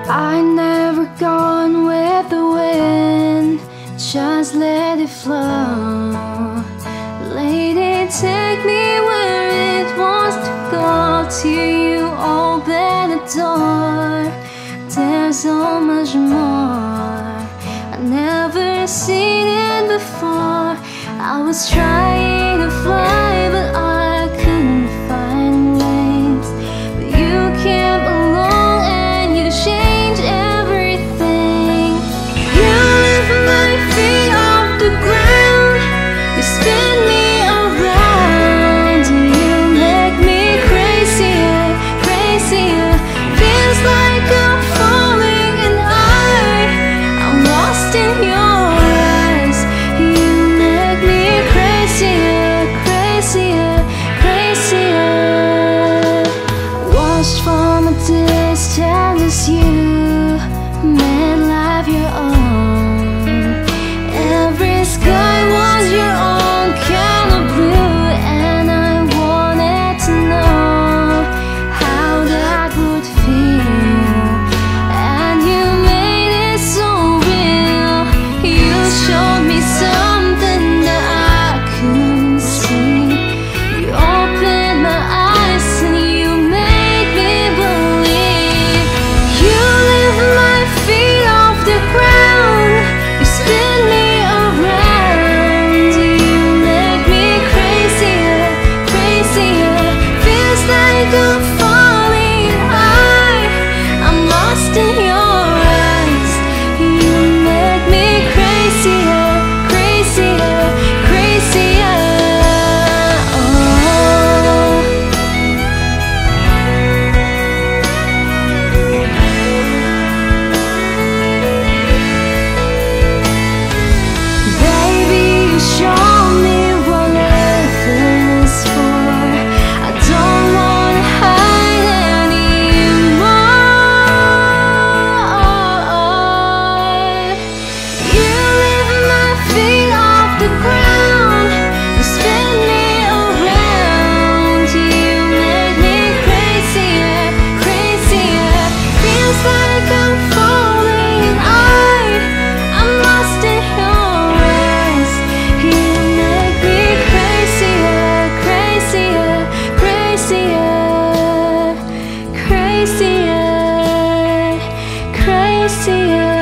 I never gone with the wind, just let it flow. Lady, take me where it wants to go. Till you open the door, there's so much more I never seen it before. I was trying to fly, but I couldn't find wings. But you came along and you changed everything. You lift my feet off the ground, you spin me around, you make me crazier, crazier. Feels like I'm falling and I'm lost in your eyes. You make me crazier, crazier, crazier. Watched from a distance as you made life your own. Every sky was your own kind of blue, and I wanted to know how that would feel. And you made it so real. You showed me something that I couldn't see. You opened my eyes and you made me believe. You lift my feet off the ground, you spin me around, you make me crazier, crazier. Feels like I'm falling high, I'm lost in your eyes. You make me crazier, crazier, crazier. Oh. Baby, you show me what living is for. I don't wanna hide anymore. You lift my feet off the ground, you spin me around, you make me crazier, crazier. Feels like I'm falling, I'm lost in your eyes. You make me crazier, crazier, crazier, crazier, crazier.